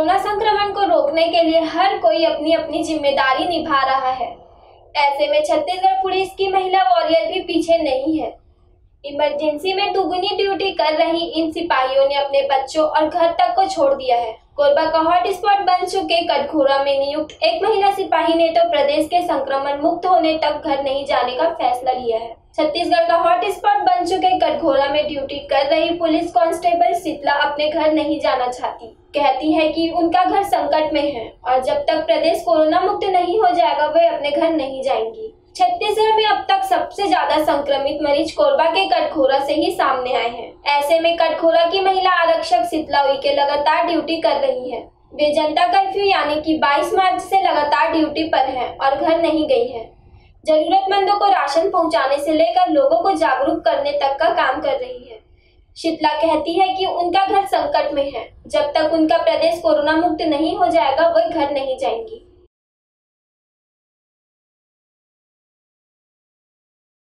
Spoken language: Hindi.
कोरोना संक्रमण को रोकने के लिए हर कोई अपनी अपनी जिम्मेदारी निभा रहा है। ऐसे में छत्तीसगढ़ पुलिस की महिला वॉरियर भी पीछे नहीं है। इमरजेंसी में दुगनी ड्यूटी कर रही इन सिपाहियों ने अपने बच्चों और घर तक को छोड़ दिया है। कोरबा का हॉटस्पॉट बन चुके कटघोरा में नियुक्त एक महिला सिपाही ने तो प्रदेश के संक्रमण मुक्त होने तक घर नहीं जाने का फैसला लिया है। छत्तीसगढ़ का हॉटस्पॉट बन चुके कटघोरा में ड्यूटी कर रही पुलिस कांस्टेबल शीतला अपने घर नहीं जाना चाहती। कहती है कि उनका घर संकट में है और जब तक प्रदेश कोरोना मुक्त नहीं हो जाएगा वे अपने घर नहीं जाएंगी। छत्तीसगढ़ में अब तक सबसे ज्यादा संक्रमित मरीज कोरबा के कटघोरा से ही सामने आए हैं। ऐसे में कटघोरा की महिला आरक्षक शीतला उइके लगातार ड्यूटी कर रही है। वे जनता कर्फ्यू यानी कि 22 मार्च से लगातार ड्यूटी पर हैं और घर नहीं गई हैं। जरूरतमंदों को राशन पहुंचाने से लेकर लोगों को जागरूक करने तक का काम कर रही है। शीतला कहती है कि उनका घर संकट में है। जब तक उनका प्रदेश कोरोना मुक्त नहीं हो जाएगा वह घर नहीं जाएंगी।